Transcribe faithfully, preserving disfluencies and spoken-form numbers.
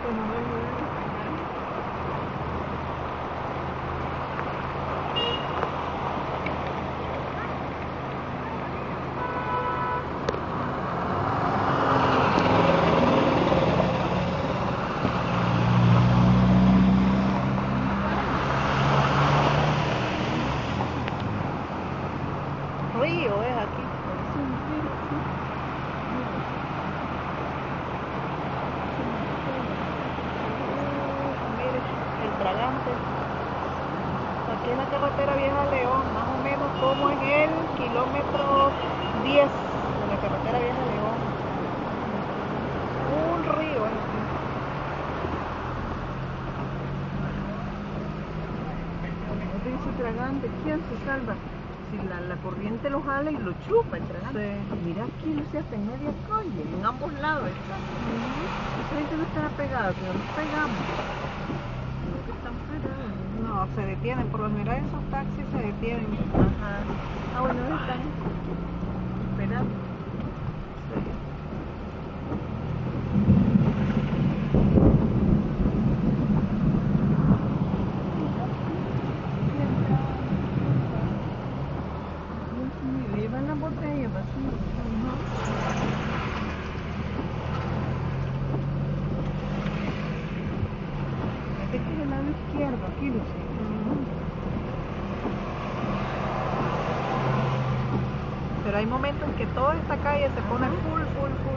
Pues no me muero. Río es aquí. Parece un río, sí. Mire, el Tragante. Aquí en la carretera Vieja León, más o menos como en el kilómetro diez de la carretera Vieja León. Un río es aquí. No dice Tragante, ¿quién se salva? Si la, la corriente lo jala y lo chupa el Tragante. Sí. Mira aquí, Lucía, está en media calle, en ambos lados está. Esa gente no estará pegada, que no nos pegamos. No que están parados. No, se detienen, por lo general esos taxis se detienen. Ajá. Ah, bueno, están esperando. Sí. Llevan la botella vacía. Este es el lado izquierdo, aquí, Lucía. Pero hay momentos en que toda esta calle se pone full, full, full.